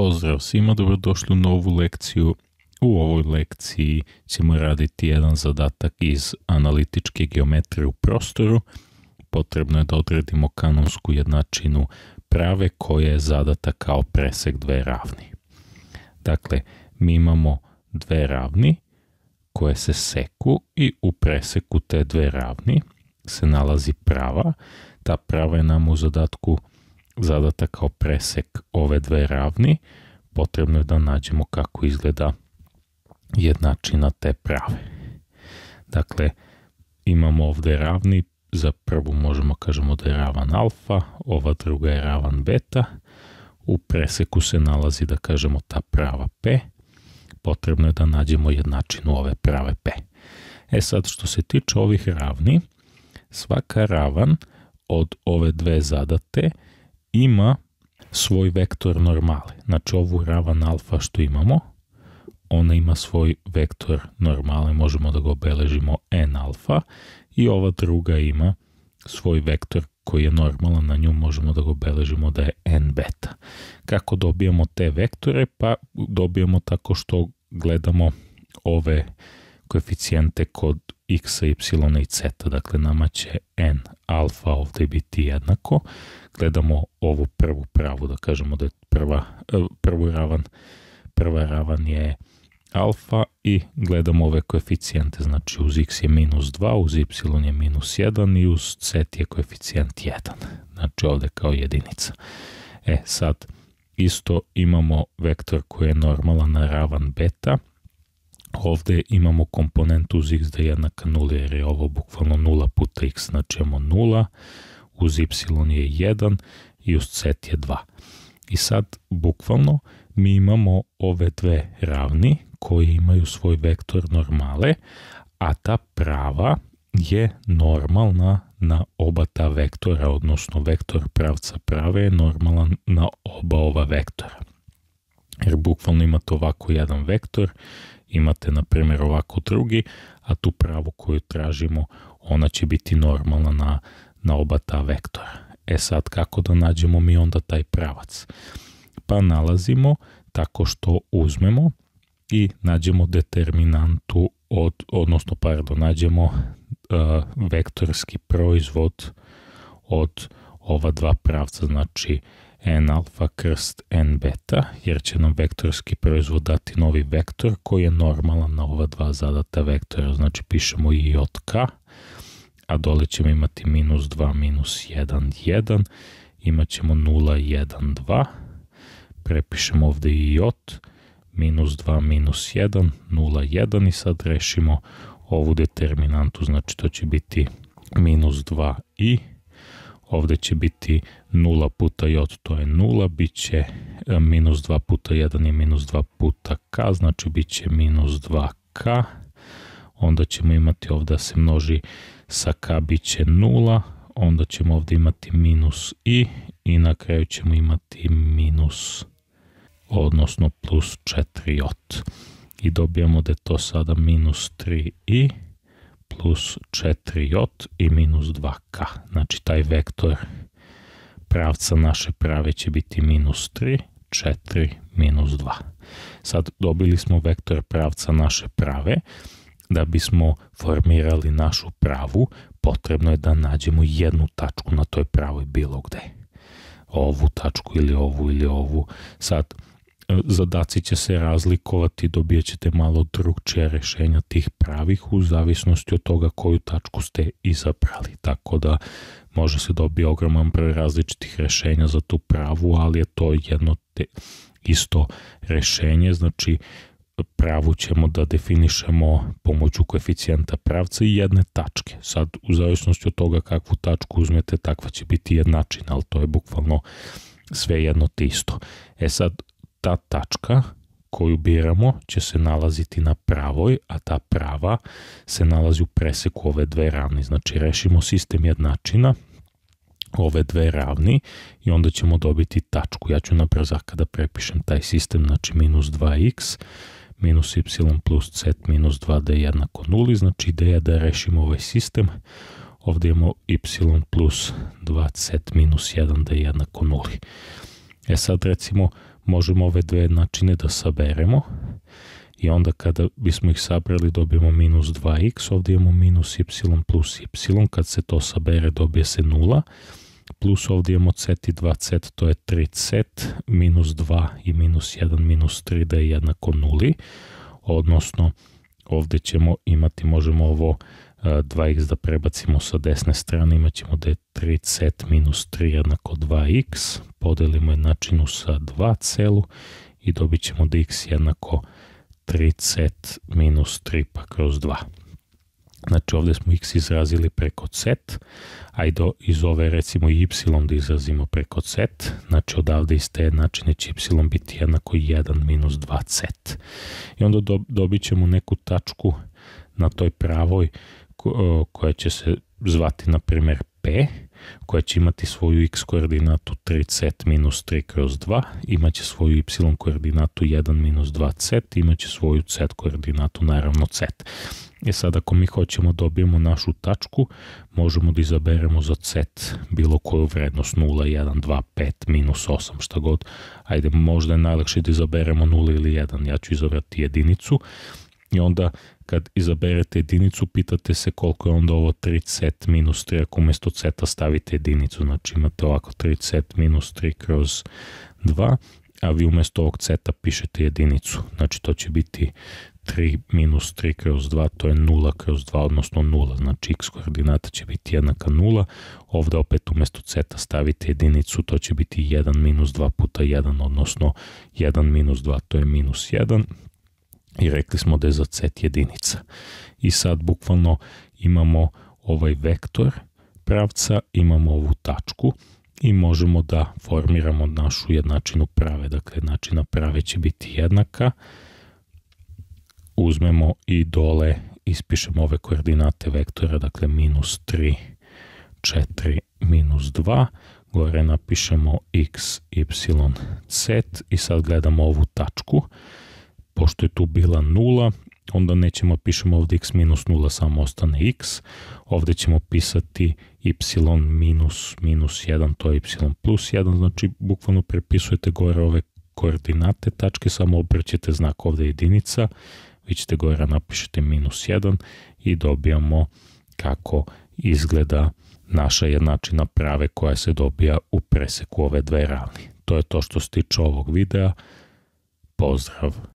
Pozdrav svima, dobrodošli u novu lekciju. U ovoj lekciji ćemo raditi jedan zadatak iz analitičke geometrije u prostoru. Potrebno je da odredimo kanonsku jednačinu prave koja je zadata kao presek dve ravni. Dakle, mi imamo dve ravni koje se seku i u preseku te dve ravni se nalazi prava. Ta prava je nam u zadatku zadata kao presek ove dve ravni. Potrebno je da nađemo kako izgleda jednačina te prave. Dakle, imamo ovdje ravni, za prvu možemo kažemo da je ravan alfa, ova druga je ravan beta. U preseku se nalazi, da kažemo, ta prava P. Potrebno je da nađemo jednačinu ove prave P. Sad, što se tiče ovih ravni, svaka ravan od ove dve zadate ima svoj vektor normale. Znači, ovu ravan alfa što imamo, ona ima svoj vektor normale, možemo da ga obeležimo n alfa, i ova druga ima svoj vektor koji je normalan, na nju možemo da ga obeležimo da je n beta. Kako dobijamo te vektore? Pa dobijamo tako što gledamo ove koeficijente kod x, y i z. Dakle, nama će n alfa ovdje biti jednako. Gledamo ovu prvu pravu, da kažemo da je prva ravan je alfa, i gledamo ove koeficijente, znači uz x je minus 2, uz y je minus 1 i uz z je koeficijent 1, znači ovdje kao jedinica. Sad isto imamo vektor koji je normalan na ravan beta. Ovdje imamo komponentu uz x da je jednaka 0, jer je ovo bukvalno 0 puta x, znači imamo 0, uz y je 1 i uz z je 2. I sad bukvalno mi imamo ove dve ravni koje imaju svoj vektor normale, a ta prava je normalna na oba ta vektora, odnosno vektor pravca prave je normalan na oba ova vektora. Jer bukvalno imate ovako jedan vektor, imate na primjer ovako drugi, a tu pravu koju tražimo, ona će biti normalna na oba ta vektora. Sad, kako da nađemo mi onda taj pravac? Pa nalazimo tako što uzmemo i nađemo determinantu nađemo vektorski proizvod od ova dva pravca, znači n alfa krst n beta, jer će nam vektorski proizvod dati novi vektor koji je normalan na ova dva zadata vektora. Znači pišemo i od k, a dole ćemo imati minus 2, minus 1, 1, imat ćemo 0, 1, 2, prepišemo ovdje i od, minus 2, minus 1, 0, 1, i sad rešimo ovu determinantu, znači to će biti minus 2 i, ovdje će biti 0 puta j, to je 0, bit će minus 2 puta 1 je minus 2 puta k, znači bit će minus 2k, onda ćemo imati ovdje se množi sa k, bit će 0, onda ćemo ovdje imati minus i na kraju ćemo imati minus, odnosno plus 4j. I dobijamo da je to sada minus 3i plus 4j i minus 2k. Znači taj vektor pravca naše prave će biti minus 3, 4, minus 2. Sad dobili smo vektor pravca naše prave. Da bismo formirali našu pravu, potrebno je da nađemo jednu tačku na toj pravoj bilo gde. Ovu tačku ili ovu. Sad, zadaci će se razlikovati, dobijat ćete malo drugčije rešenja tih pravih u zavisnosti od toga koju tačku ste izabrali. Tako da može se dobiti ogroman broj različitih rešenja za tu pravu, ali je to jedno isto rešenje. Znači, pravu ćemo da definišemo pomoću koeficijenta pravca i jedne tačke. Sad, u zavisnosti od toga kakvu tačku uzmete, takva će biti jednačina, ali to je bukvalno sve jedno te isto. Sad, ta tačka koju biramo će se nalaziti na pravoj, a ta prava se nalazi u preseku ove dve ravni. Znači, rešimo sistem jednačina ove dve ravni i onda ćemo dobiti tačku. Ja ću na brzaka da prepišem taj sistem, znači minus 2x minus y plus z minus 2d jednako 0, znači ideja da rešimo ovaj sistem. Ovdje imamo y plus 2z minus 1d jednako 0. Sad recimo možemo ove dve jednačine da saberemo i onda kada bismo ih sabrali dobijemo minus 2x, ovdje imamo minus y plus y, kad se to sabere dobije se 0, plus ovdje imamo z i 2z, to je 3z, minus 2 i minus 1 minus 3 da je jednako 0, odnosno ovdje ćemo imati, možemo ovo 2x da prebacimo sa desne strane, imat ćemo da je 3z minus 3 jednako 2x, podelimo jednačinu sa 2 celu i dobit ćemo da x jednako 3z minus 3 pa kroz 2. Znači ovdje smo x izrazili preko z, a i iz ove recimo y da izrazimo preko z, znači odavde iz te jednačine će y biti jednako 1 minus 2z. I onda dobit ćemo neku tačku na toj pravoj koja će se zvati na primjer P, koja će imati svoju x koordinatu 3z minus 3 kroz 2, imat će svoju y koordinatu 1 minus 2z, imat će svoju z koordinatu naravno z. I sad ako mi hoćemo dobijemo našu tačku, možemo da izaberemo za z bilo koju vrednost 0, 1, 2, 5, minus 8, šta god. Ajde, možda je najlakše da izaberemo 0 ili 1, ja ću izabrati jedinicu. I onda kad izaberete jedinicu, pitate se koliko je onda ovo 3z minus 3, ako umjesto z stavite jedinicu, znači imate ovako 3z minus 3 kroz 2, a vi umjesto ovog z pišete jedinicu, znači to će biti 3 minus 3 kroz 2, to je 0 kroz 2, odnosno 0, znači x koordinata će biti jednaka 0, ovdje opet umjesto z stavite jedinicu, to će biti 1 minus 2 puta 1, odnosno 1 minus 2, to je minus 1, i rekli smo da je za z jedinica. I sad bukvalno imamo ovaj vektor pravca, imamo ovu tačku i možemo da formiramo našu jednačinu prave. Dakle, jednačina prave će biti jednaka. Uzmemo i dole ispišemo ove koordinate vektora, dakle minus 3, 4, minus 2. Gore napišemo x, y, z i sad gledamo ovu tačku. Pošto je tu bila 0, onda nećemo pišemo ovdje x minus 0, samo ostane x. Ovdje ćemo pisati y minus 1, to je y plus 1, znači bukvalno prepisujete gore ove koordinate tačke, samo obrćete znak ovdje jedinica, vi ćete gore napišete minus 1 i dobijamo kako izgleda naša jednačina prave koja se dobija u preseku ove dve ravni. To je to što se tiče ovog videa. Pozdrav!